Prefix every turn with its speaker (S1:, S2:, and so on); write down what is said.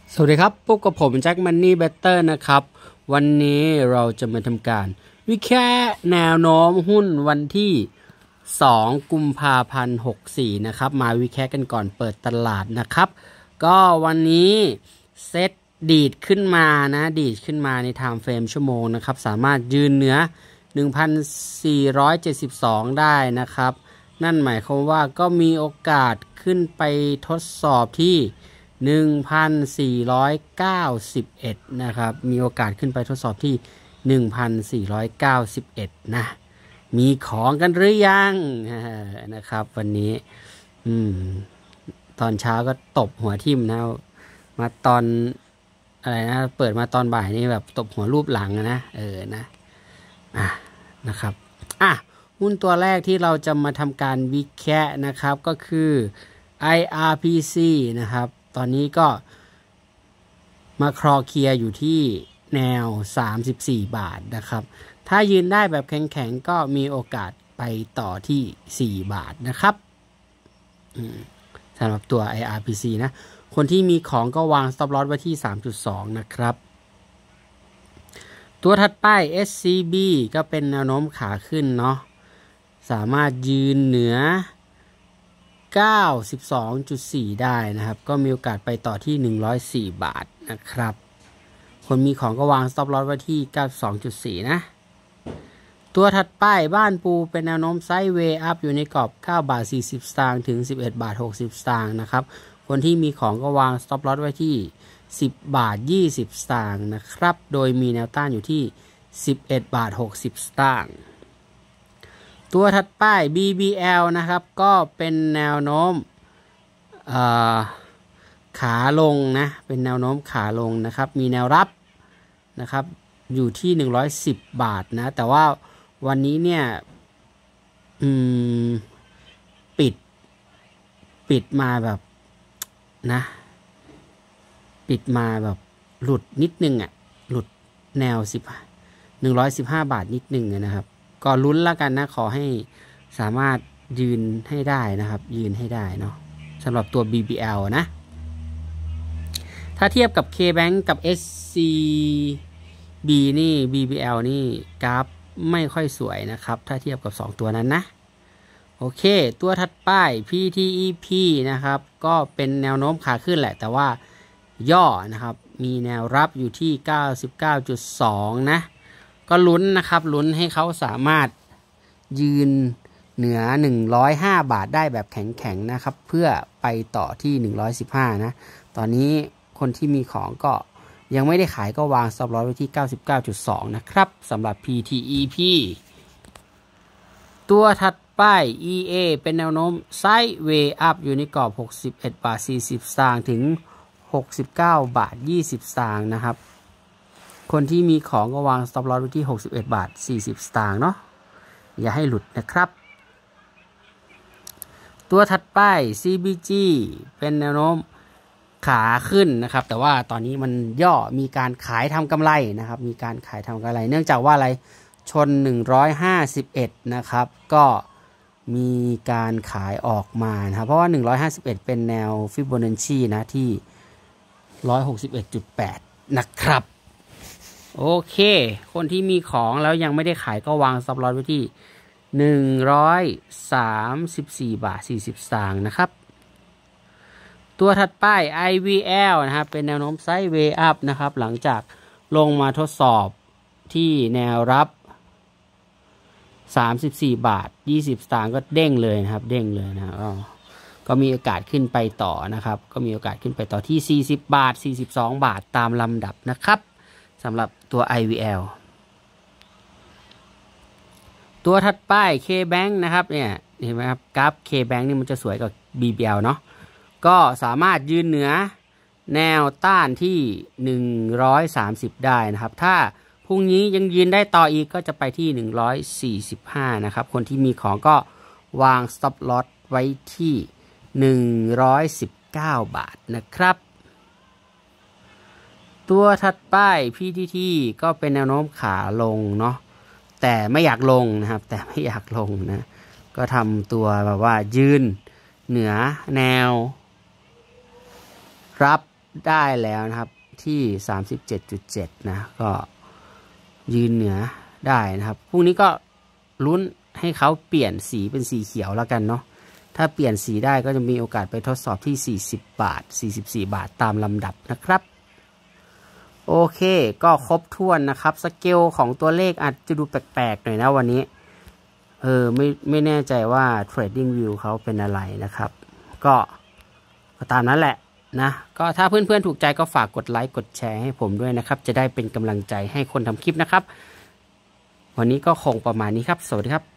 S1: สวัสดีครับพบกับผมแจ็คมันนี่เบเตอร์นะครับวันนี้เราจะมาทำการวิเคราะห์แนวโน้มหุ้นวันที่2กุมภาพันธ์64นะครับมาวิเคราะห์กันก่อนเปิดตลาดนะครับก็วันนี้เซตดีดขึ้นมานะดีดขึ้นมาในไทม์เฟรมชั่วโมงนะครับสามารถยืนเหนือ 1,472 ได้นะครับนั่นหมายความว่าก็มีโอกาสขึ้นไปทดสอบที่ 1,491 นะครับมีโอกาสขึ้นไปทดสอบที่ 1,491 นะมีของกันหรือยังนะครับวันนี้ตอนเช้าก็ตบหัวทิ่มนะมาตอนอะไรนะเปิดมาตอนบ่ายนี่แบบตบหัวรูปหลังนะนะนะครับหุ้นตัวแรกที่เราจะมาทำการวิเคราะห์นะครับก็คือ IRPC นะครับตอนนี้ก็มาคลอเคลียร์อยู่ที่แนว34 บาทนะครับถ้ายืนได้แบบแข็งๆก็มีโอกาสไปต่อที่4 บาทนะครับสำหรับตัว IRPC นะคนที่มีของก็วาง stop loss ไว้ที่ 3.2 นะครับตัวถัดไป SCB ก็เป็นแนวโน้มขาขึ้นเนาะสามารถยืนเหนือ 92.4 ได้นะครับก็มีโอกาสไปต่อที่104 บาทนะครับคนมีของก็วาง stop loss ไว้ที่ 92.4 นะตัวถัดไปบ้านปูเป็นแนวโน้มไซด์เวย์อัพอยู่ในกรอบ9 บาท 40 สตางค์ถึง 11 บาท 60 สตางค์นะครับคนที่มีของก็วาง stop loss ไว้ที่10 บาท 20 สตางค์นะครับโดยมีแนวต้านอยู่ที่11 บาท 60 สตางค์ตัวถัดไป BBL นะครับก็เป็นแนวโน้มขาลงนะเป็นแนวโน้มขาลงนะครับมีแนวรับนะครับอยู่ที่110 บาทนะแต่ว่าวันนี้เนี่ยปิดมาแบบนะปิดมาแบบหลุดนิดนึงหลุดแนว115 บาทนิดนึงนะครับก็ลุ้นแล้วกันนะขอให้สามารถยืนให้ได้นะครับยืนให้ได้เนาะสำหรับตัว BBL นะถ้าเทียบกับ KBank กับ SCB นี่ BBL นี่กราฟไม่ค่อยสวยนะครับถ้าเทียบกับ2ตัวนั้นนะโอเคตัวถัดไป PTEP นะครับก็เป็นแนวโน้มขาขึ้นแหละแต่ว่าย่อนะครับมีแนวรับอยู่ที่ 99.2 นะก็ลุ้นนะครับลุ้นให้เขาสามารถยืนเหนือ105 บาทได้แบบแข็งๆนะครับเพื่อไปต่อที่115นะตอนนี้คนที่มีของก็ยังไม่ได้ขายก็วาง stop loss ไว้ที่ 99.2 นะครับสำหรับ PTEP ตัวถัดไป EA เป็นแนวโน้มไซด์เวย์อัพอยู่ในกรอบ61 บาท 40 สตางค์ถึง69 บาท 20 สตางค์นะครับคนที่มีของก็วาง stop loss ไว้ที่61 บาท 40 สตางค์เนาะอย่าให้หลุดนะครับตัวถัดไป CBG เป็นแนวโน้มขาขึ้นนะครับแต่ว่าตอนนี้มันย่อมีการขายทำกำไรนะครับมีการขายทำกำไรเนื่องจากว่าอะไรชน151นะครับก็มีการขายออกมานะครับเพราะว่า151เป็นแนวฟิโบนัชชีนะที่161.8 นะครับโอเคคนที่มีของแล้วยังไม่ได้ขายก็วาง stop loss ไว้ที่134 บาท 40 สตางค์นะครับตัวถัดไป IVL นะครับเป็นแนวโน้มไซด์เวย์อัพนะครับหลังจากลงมาทดสอบที่แนวรับ34 บาท 20 สตางค์ก็เด้งเลยนะครับเด้งเลยนะก็มีโอกาสขึ้นไปต่อนะครับก็มีโอกาสขึ้นไปต่อที่40 บาท 42 บาทตามลำดับนะครับสำหรับตัว IVL ตัวถัดไป KBank นะครับเนี่ยเห็นไหมครับกราฟ KBank นี่มันจะสวยกว่า BBL เนาะก็สามารถยืนเหนือแนวต้านที่130ได้นะครับถ้าพรุ่งนี้ยังยืนได้ต่ออีกก็จะไปที่145นะครับคนที่มีของก็วาง stop loss ไว้ที่119 บาทนะครับตัวถัดไป PTT ก็เป็นแนวโน้มขาลงเนาะแต่ไม่อยากลงนะครับแต่ไม่อยากลงนะก็ทำตัวแบบว่ายืนเหนือแนวรับได้แล้วนะครับที่ 37.7 นะก็ยืนเหนือได้นะครับพรุ่งนี้ก็ลุ้นให้เขาเปลี่ยนสีเป็นสีเขียวแล้วกันเนาะถ้าเปลี่ยนสีได้ก็จะมีโอกาสไปทดสอบที่40 บาท44 บาทตามลำดับนะครับโอเคก็ครบถ้วนนะครับสเกลของตัวเลขอาจจะดูแปลกๆหน่อยนะวันนี้ไม่แน่ใจว่า Trading View เขาเป็นอะไรนะครับก็ตามนั้นแหละนะก็ถ้าเพื่อนๆถูกใจก็ฝากกดไลค์กดแชร์ให้ผมด้วยนะครับจะได้เป็นกำลังใจให้คนทำคลิปนะครับวันนี้ก็คงประมาณนี้ครับสวัสดีครับ